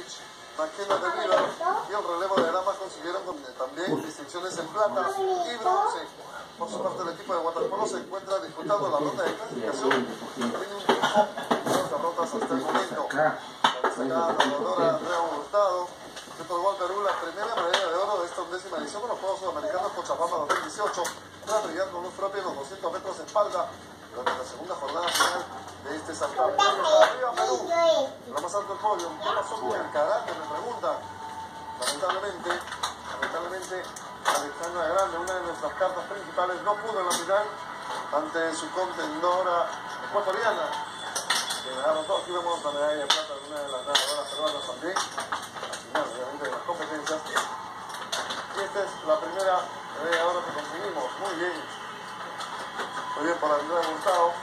Pavlovich, Maquena de River y el relevo de damas consiguieron también distinciones en plata y bronce. Por su parte, el equipo de waterpolo se encuentra disputando la ronda de clasificación. Tiene un triunfo y dos derrotas hasta el momento. La destacada nadadora Andrea Hurtado se otorgó al Perú la primera medalla de oro de esta 11ª edición de los Juegos Sudamericanos Cochabamba 2018 tras brillar con luz propia en los 200 metros de espalda durante la segunda jornada final de este certamen. Arriba Perú, lo más alto del podio. ¿Qué pasó con el karate? Me preguntan. Lamentablemente, Alejandra Grande, una de nuestras cartas principales, no pudo en la final ante su contendora ecuatoriana. Que ganaron todos. Aquí vemos la medalla de plata de una de las nadadoras peruanas también, al final, obviamente, de las competencias. Y esta es la primera medalla de oro que conseguimos. Muy bien por Andrea Hurtado.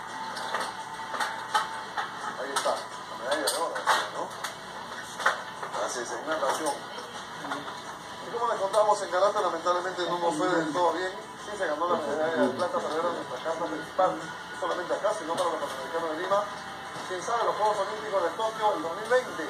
Ahí está, la medalla de oro, ¿no? Así es, en natación. Y como les contamos, en karate lamentablemente no nos fue del todo bien. Sí se ganó la medalla de plata, pero era nuestra carta principal, no solamente acá, sino para los Panamericanos de Lima. Quién sabe, los Juegos Olímpicos de Tokio en 2020.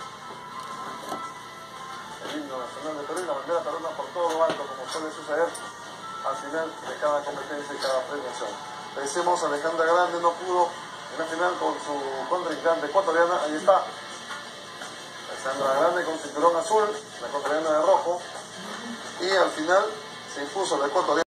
El himno nacional de Perú y la bandera peruana por todo lo alto, como suele suceder al final de cada competencia y cada premiación. Le decimos a Alejandra Grande, no pudo en la final con su contrincante ecuatoriana. Ahí está Alejandra Grande con cinturón azul, la ecuatoriana de rojo, y al final se impuso la ecuatoriana.